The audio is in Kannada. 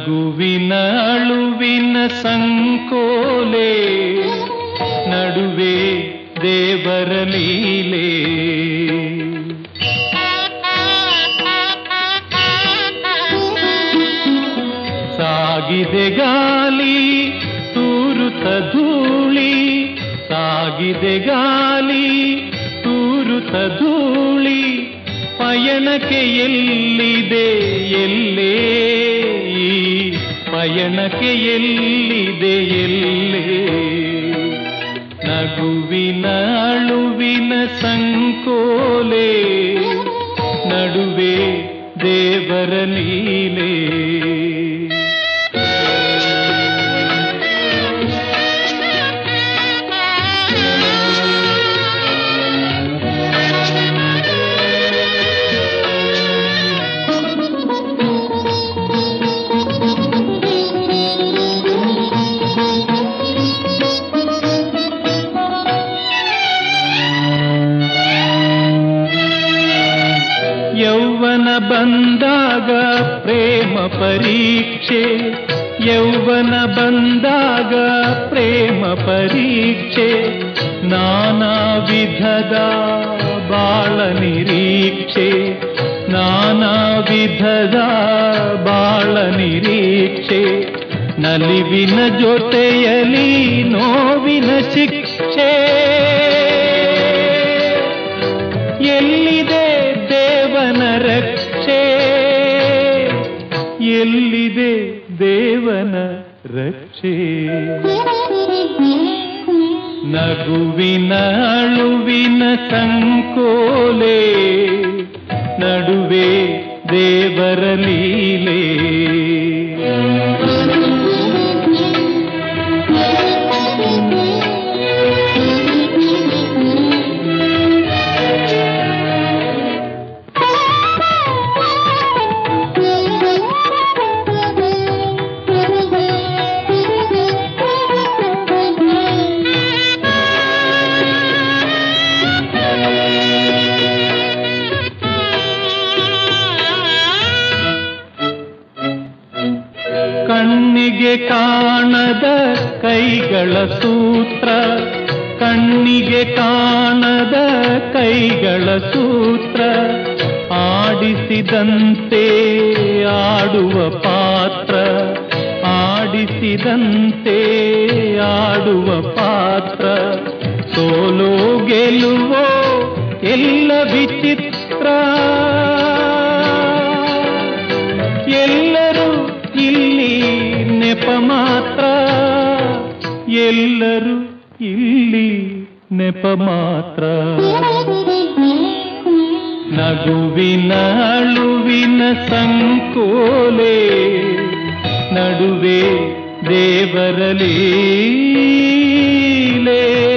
ನಗುವಿನ ಅಳುವಿನ ಸಂಕೋಲೆ ನಡುವೆ ದೇವರ ಲೀಲೆ. ಸಾಗಿದೆ ಗಾಲಿ ತೂರುತ ಧೂಳಿ, ಸಾಗಿದೆ ಗಾಲಿ ತೂರುತ ಧೂಳಿ, ಪಯಣಕ್ಕೆ ಎಲ್ಲಿದೆ ಎಲ್ಲೇ, ಈ ಪಯಣಕ್ಕೆ ಎಲ್ಲಿದೆ ಎಲ್ಲೇ. ನಗುವಿನ ಅಳುವಿನ ಸಂಕೋಲೆ ನಡುವೆ ದೇವರ ಲೀಲೆ. ಯೌವನ ಬಂದಾಗ ಪ್ರೇಮ ಪರೀಕ್ಷೆ, ಯೌವನ ಬಂದಾಗ ಪ್ರೇಮ ಪರೀಕ್ಷೆ, ನಾನಾ ವಿಧದ ಬಾಳ ನಿರೀಕ್ಷೆ, ನಾನಾ ವಿಧದ ಬಾಳ ನಿರೀಕ್ಷೆ. ನಲಿವಿನ ಜೊತೆಯಲಿ ನೋವಿನ ಶಿಕ್ಷೆ, ಎಲ್ಲಿದೆ ದೇವನ ರಕ್ಷೆ, ಎಲ್ಲಿದೆ ದೇವನ ರಕ್ಷೆ. ನಗುವಿನ ಅಳುವಿನ ಸಂಕೋಲೆ ನಡುವೆ ದೇವರ ಲೀಲೆ. ಕಣ್ಣಿಗೆ ಕಾಣದ ಕೈಗಳ ಸೂತ್ರ, ಕಣ್ಣಿಗೆ ಕಾಣದ ಕೈಗಳ ಸೂತ್ರ, ಆಡಿಸಿದಂತೆ ಆಡುವ ಪಾತ್ರ, ಆಡಿಸಿದಂತೆ ಆಡುವ ಪಾತ್ರ. ಸೋಲೋ ಗೆಲುವೋ ಎಲ್ಲ ವಿಚಿತ್ರ, ಎಲ್ಲರೂ ಇಲ್ಲಿ ನೆಪ ಮಾತ್ರ, ಎಲ್ಲರೂ ಇಲ್ಲಿ ನೆಪ ಮಾತ್ರ. ನಗುವಿನ ಅಳುವಿನ ಸಂಕೋಲೆ ನಡುವೆ ದೇವರ ಲೀಲೆ.